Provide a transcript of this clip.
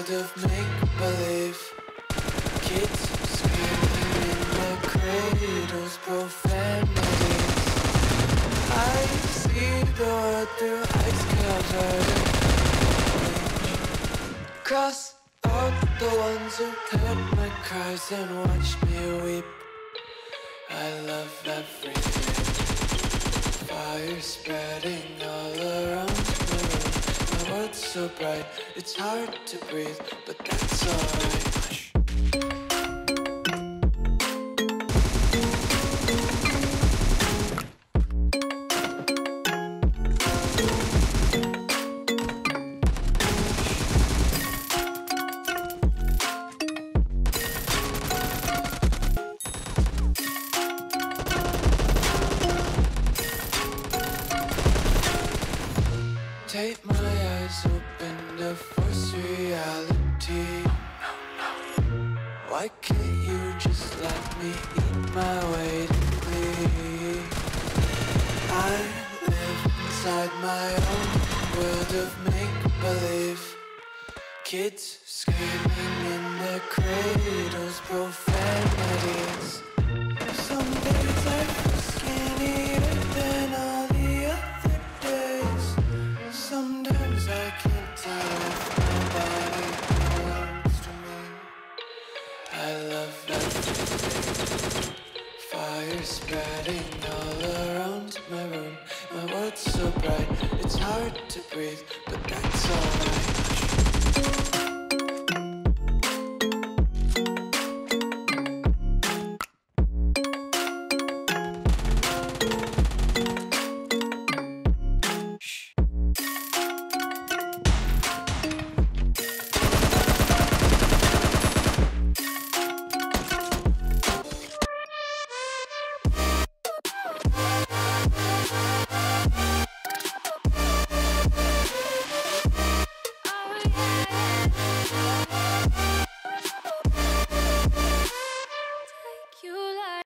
world of make-believe. Kids screaming in their cradles, profanities. I see the world through ice covered in bleach. Cross out the ones who heard my cries and watched me weep. I love everything. Fire spreading all around the room. My world's so bright, it's hard to breathe, but that's alright. Take my eyes open to force reality. Why can't you just let me eat my weight in glee? I live inside my own world of make-believe. Kids screaming in their cradles, profanities. Some days I feel skinnier than all the other days. Sometimes I can't tell if my body belongs to me. I love everything. Fire spreading all around my room. My world's so bright, it's hard to breathe, but that's alright.